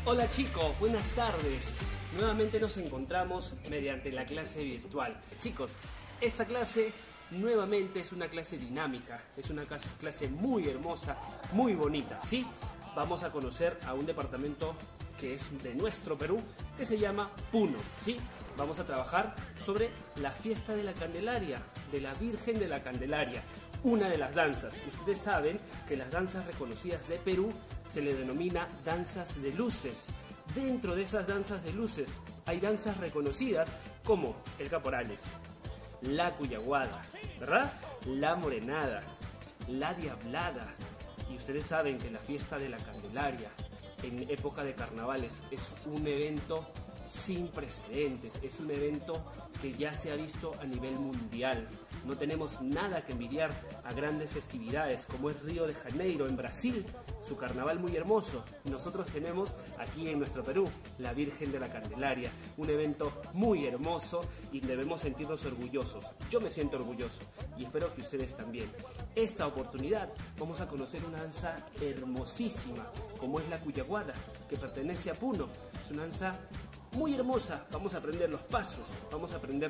Hola chicos, buenas tardes. Nuevamente nos encontramos mediante la clase virtual. Chicos, esta clase nuevamente es una clase dinámica, es una clase muy hermosa, muy bonita, ¿sí? Vamos a conocer a un departamento que es de nuestro Perú, que se llama Puno, ¿sí? Vamos a trabajar sobre la fiesta de la Candelaria, de la Virgen de la Candelaria, una de las danzas. Ustedes saben que las danzas reconocidas de Perú se le denomina danzas de luces. Dentro de esas danzas de luces hay danzas reconocidas como el Caporales, la Cuyaguada, ¿verdad? La Morenada, la Diablada. Y ustedes saben que la fiesta de la Candelaria en época de carnavales es un evento sin precedentes, es un evento que ya se ha visto a nivel mundial. No tenemos nada que envidiar a grandes festividades como es Río de Janeiro en Brasil, su carnaval muy hermoso. Nosotros tenemos aquí en nuestro Perú la Virgen de la Candelaria, un evento muy hermoso y debemos sentirnos orgullosos. Yo me siento orgulloso y espero que ustedes también. Esta oportunidad vamos a conocer una danza hermosísima como es la Cuyaguada, que pertenece a Puno. Es una danza muy hermosa. Vamos a aprender los pasos, vamos a aprender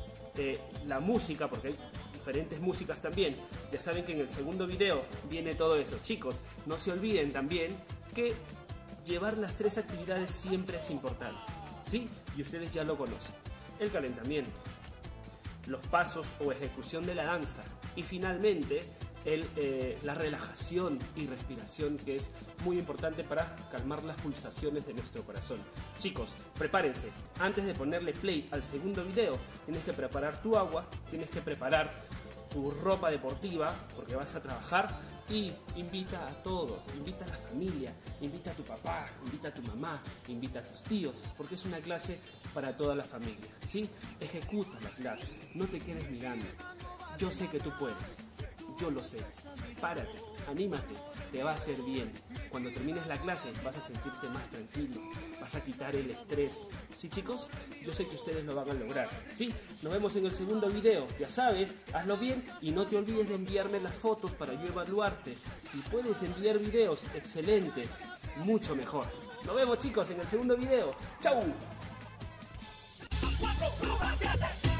la música, porque hay diferentes músicas también. Ya saben que en el segundo video viene todo eso. Chicos, no se olviden también que llevar las tres actividades siempre es importante, ¿sí? Y ustedes ya lo conocen. El calentamiento, los pasos o ejecución de la danza y finalmente la relajación y respiración, que es muy importante para calmar las pulsaciones de nuestro corazón. Chicos, prepárense. Antes de ponerle play al segundo video, tienes que preparar tu agua, tienes que preparar tu ropa deportiva porque vas a trabajar y invita a todos, invita a la familia, invita a tu papá, invita a tu mamá, invita a tus tíos, porque es una clase para toda la familia, ¿sí? Ejecuta la clase, no te quedes mirando. Yo sé que tú puedes. Yo lo sé. Párate, anímate, te va a hacer bien. Cuando termines la clase vas a sentirte más tranquilo, vas a quitar el estrés. ¿Sí, chicos? Yo sé que ustedes lo van a lograr. ¿Sí? Nos vemos en el segundo video. Ya sabes, hazlo bien y no te olvides de enviarme las fotos para yo evaluarte. Si puedes enviar videos, excelente, mucho mejor. Nos vemos, chicos, en el segundo video. ¡Chau!